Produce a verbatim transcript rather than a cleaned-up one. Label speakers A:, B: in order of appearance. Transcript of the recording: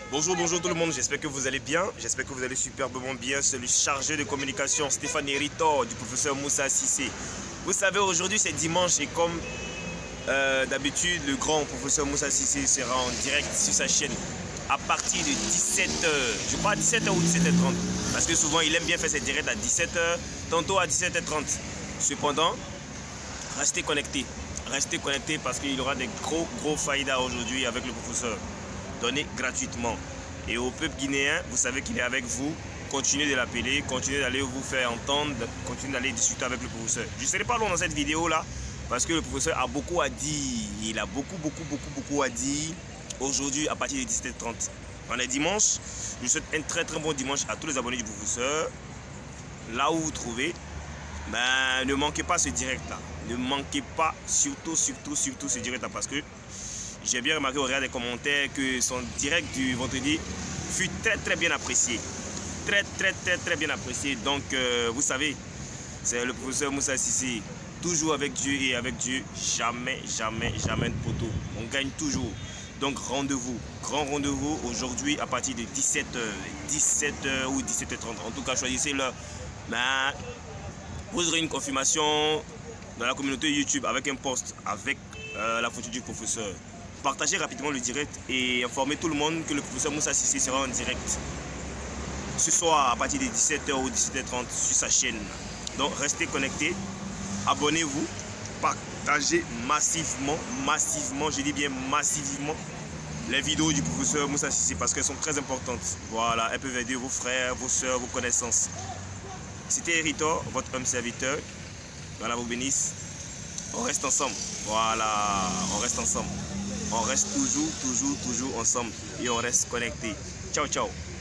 A: Bonjour, bonjour tout le monde, j'espère que vous allez bien, j'espère que vous allez superbement bien. C'est le chargé de communication Stéphane Héritor du professeur Moussa Cissé. Vous savez, aujourd'hui c'est dimanche et comme euh, d'habitude, le grand professeur Moussa Cissé sera en direct sur sa chaîne à partir de dix-sept heures, je crois à dix-sept heures ou dix-sept heures trente, parce que souvent il aime bien faire ses directs à dix-sept heures, tantôt à dix-sept heures trente. Cependant, restez connectés, restez connectés parce qu'il y aura des gros gros faïdas aujourd'hui avec le professeur. Donné gratuitement. Et au peuple guinéen, vous savez qu'il est avec vous. Continuez de l'appeler, continuez d'aller vous faire entendre, continuez d'aller discuter avec le professeur. Je ne serai pas long dans cette vidéo là parce que le professeur a beaucoup à dire. Il a beaucoup, beaucoup, beaucoup, beaucoup à dire aujourd'hui à partir de dix-sept heures trente. On est dimanche. Je souhaite un très très bon dimanche à tous les abonnés du professeur. Là où vous trouvez, ben, ne manquez pas ce direct là. Ne manquez pas surtout, surtout, surtout ce direct là parce que j'ai bien remarqué au regard des commentaires que son direct du vendredi fut très très bien apprécié. Très très très très bien apprécié. Donc euh, vous savez, c'est le professeur Moussa Cissé. Toujours avec Dieu et avec Dieu, jamais, jamais, jamais de poteau. On gagne toujours. Donc rendez-vous, grand rendez-vous aujourd'hui à partir de dix-sept heures. dix-sept heures ou dix-sept heures trente. En tout cas, choisissez l'heure. Ben, vous aurez une confirmation dans la communauté YouTube avec un post avec euh, la photo du professeur. Partagez rapidement le direct et informez tout le monde que le professeur Moussa Cissé sera en direct ce soir à partir de dix-sept heures ou dix-sept heures trente sur sa chaîne. Donc restez connectés, abonnez-vous, partagez massivement, massivement, je dis bien massivement, les vidéos du professeur Moussa Cissé parce qu'elles sont très importantes. Voilà, elles peuvent aider vos frères, vos soeurs, vos connaissances. C'était Héritor, votre homme serviteur. Voilà, vous bénisse. On reste ensemble. Voilà, on reste ensemble. On reste toujours, toujours, toujours ensemble et on reste connecté. Ciao, ciao.